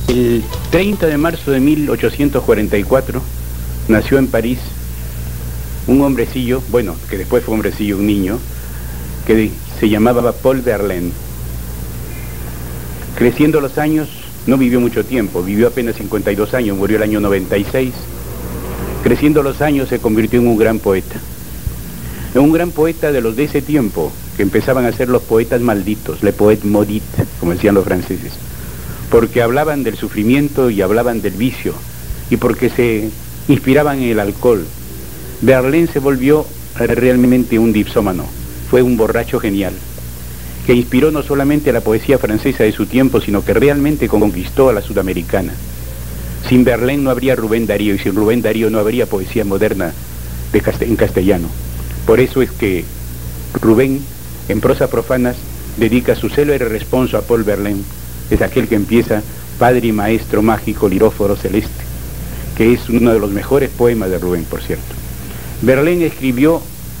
El 30 de marzo de 1844 nació en París un hombrecillo, bueno, que después fue hombrecillo, un niño, que se llamaba Paul Verlaine. Creciendo los años, no vivió mucho tiempo, vivió apenas 52 años, murió el año 96. Creciendo los años se convirtió en un gran poeta. Un gran poeta de los de ese tiempo, que empezaban a ser los poetas malditos, les poètes maudits, como decían los franceses, porque hablaban del sufrimiento y hablaban del vicio, y porque se inspiraban en el alcohol. Verlaine se volvió realmente un dipsómano, fue un borracho genial, que inspiró no solamente a la poesía francesa de su tiempo, sino que realmente conquistó a la sudamericana. Sin Verlaine no habría Rubén Darío, y sin Rubén Darío no habría poesía moderna en castellano. Por eso es que Rubén, en Prosas Profanas, dedica su célebre responso a Paul Verlaine. Es aquel que empieza: Padre y maestro mágico liróforo celeste, que es uno de los mejores poemas de Rubén, por cierto. Verlaine escribió,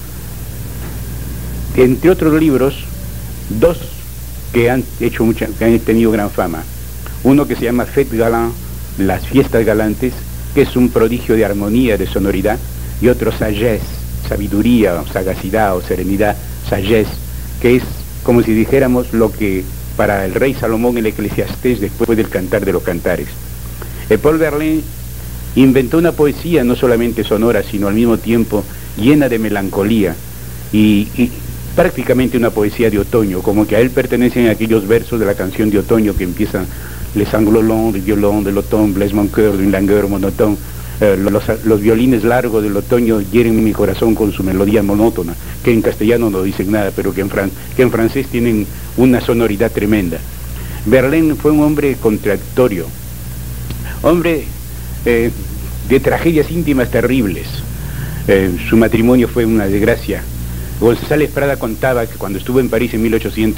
entre otros libros, dos que han tenido gran fama. Uno que se llama Fêtes Galantes, las fiestas galantes, que es un prodigio de armonía, de sonoridad, y otro Sagesse, sabiduría, o sagacidad, o serenidad, Sagesse, que es como si dijéramos lo que para el rey Salomón el Eclesiastés después del Cantar de los Cantares. Paul Verlaine inventó una poesía no solamente sonora, sino al mismo tiempo llena de melancolía y prácticamente una poesía de otoño, como que a él pertenecen aquellos versos de la canción de otoño que empiezan: Les sanglots du violon de l'automne blessent mon cœur d'une langueur monotone. Los violines largos del otoño hieren mi corazón con su melodía monótona, que en castellano no dicen nada, pero que en francés tienen una sonoridad tremenda. Verlaine fue un hombre contradictorio, hombre de tragedias íntimas terribles. Su matrimonio fue una desgracia. González Prada contaba que cuando estuvo en París en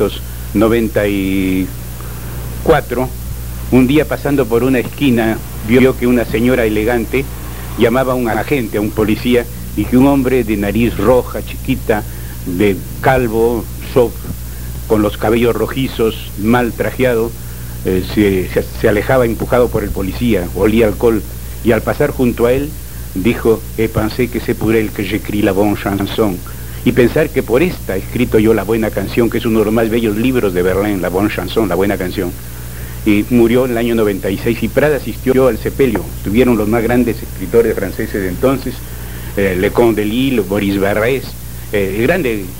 1894, un día pasando por una esquina, vio que una señora elegante llamaba a un agente, a un policía, y que un hombre de nariz roja, chiquita, de calvo, con los cabellos rojizos, mal trajeado, se alejaba empujado por el policía, olía alcohol, y al pasar junto a él, dijo: pensé que c'est pour elle que j'écris la bonne chanson. Y pensar que por esta he escrito yo La Buena Canción, que es uno de los más bellos libros de Verlaine, La Bonne Chanson, La Buena Canción. Y murió en el año 96, y Prada asistió al sepelio. Estuvieron los más grandes escritores franceses de entonces, Leconte de Lille, Maurice Barrès, el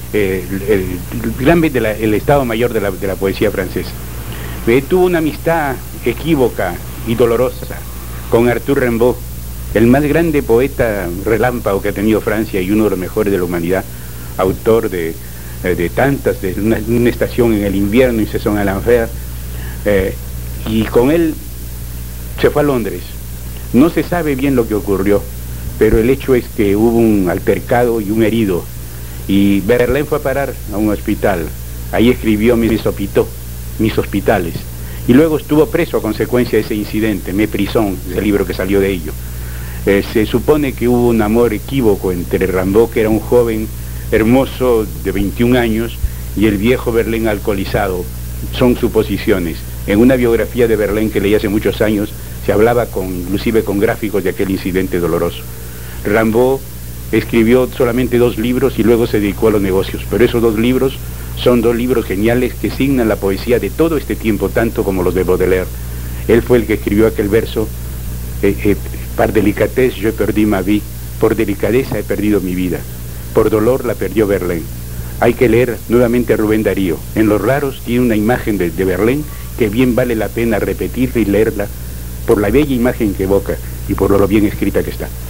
Estado Mayor de la poesía francesa. Tuvo una amistad equívoca y dolorosa con Arthur Rimbaud, el más grande poeta relámpago que ha tenido Francia y uno de los mejores de la humanidad, autor de tantas, de una estación en el invierno y Saison à l'enfer. Y con él se fue a Londres. No se sabe bien lo que ocurrió, pero el hecho es que hubo un altercado y un herido, y Verlaine fue a parar a un hospital. Ahí escribió Mis hospitales, y luego estuvo preso a consecuencia de ese incidente, Mes prison, ese libro que salió de ello. Se supone que hubo un amor equívoco entre Rimbaud, que era un joven hermoso de 21 años, y el viejo Verlaine alcoholizado. Son suposiciones. En una biografía de Verlaine que leí hace muchos años, se hablaba inclusive con gráficos de aquel incidente doloroso. Rimbaud escribió solamente 2 libros y luego se dedicó a los negocios, pero esos 2 libros son 2 libros geniales que signan la poesía de todo este tiempo, tanto como los de Baudelaire. Él fue el que escribió aquel verso: par délicatesse je perdis ma vie, por delicadeza he perdido mi vida, por dolor la perdió Verlaine. Hay que leer nuevamente a Rubén Darío. En Los Raros tiene una imagen de Verlaine que bien vale la pena repetirla y leerla por la bella imagen que evoca y por lo bien escrita que está.